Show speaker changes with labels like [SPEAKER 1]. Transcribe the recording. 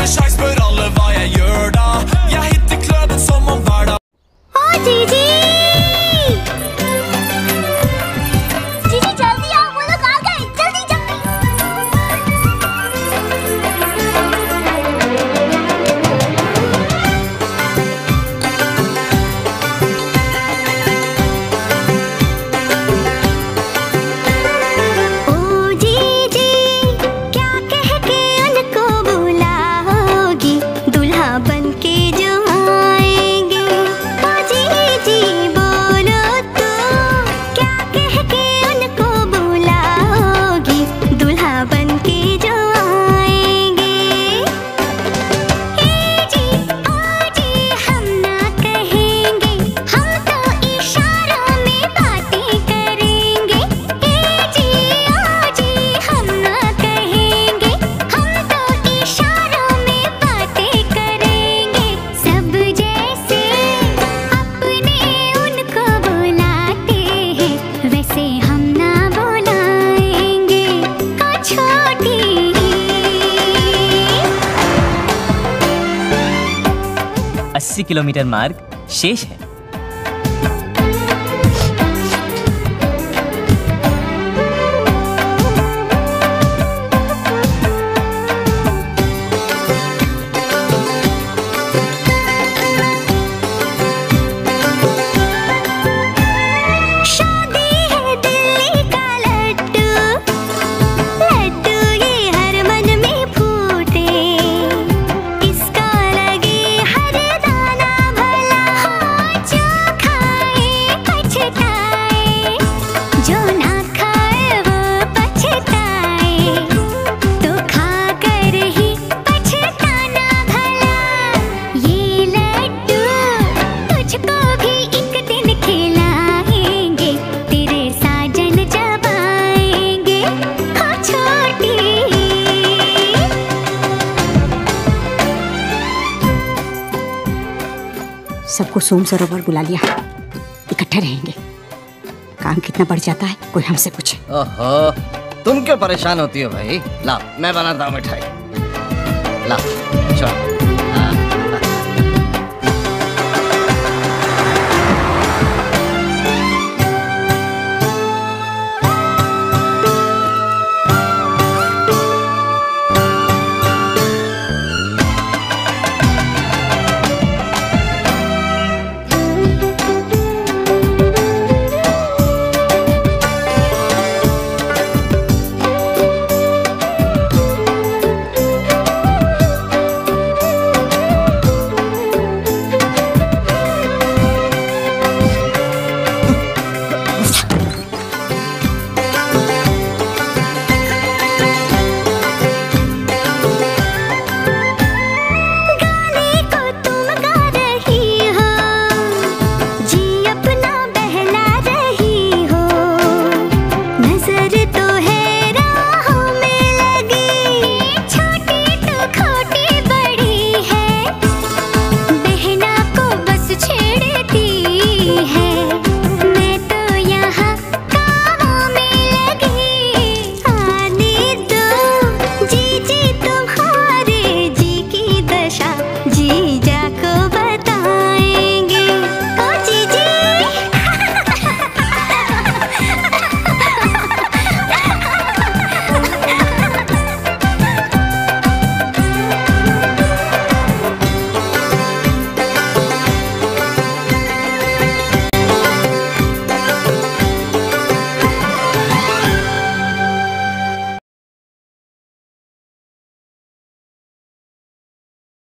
[SPEAKER 1] ikke sjans for alle hva jeg gjør da. Jeg hitter kløden som om hver dag.
[SPEAKER 2] Å, Gigi! Gigi, जल्दी आओ, वो लोग आ गए, जल्दी जल्दी। ओ जीजी, क्या कह के उनको बुलाओगी, दूल्हा बन के जो आएंगे। ओ जीजी बोलो तो, क्या कह के उनको बुलाओगी, दूल्हा बन के जो आएंगे। ए जी ओ जी हम ना कहेंगे, हम तो इशारों में बातें करेंगे। ए जी ओ जी हम ना कहेंगे, हम तो इशारों में बातें करेंगे। सब जैसे अपने उनको बुलाते हैं, वैसे हम ना बुलाएंगे। ओ छोटी
[SPEAKER 3] 80 किलोमीटर मार्ग शेष है।
[SPEAKER 2] शादी है दिल्ली का लड्डू, लड्डू ये हर मन में फूटे, इसका लगे हर दाना भला। हो जो खाए पछताए, जो ना खाए वो पछताए, तो खाकर ही पछताना भला। ये लड्डू तुझको भी एक दिन खिलाएंगे, तेरे साजन जब आएंगे। हो छोटी
[SPEAKER 4] सबको सोम सरोवर बुला लिया, इकट्ठे रहेंगे। काम कितना बढ़ जाता है, कोई हमसे पूछे।
[SPEAKER 5] ओहो, तुम क्यों परेशान होती हो भाई? लाओ मैं बनाता हूँ मिठाई। लाओ चलो।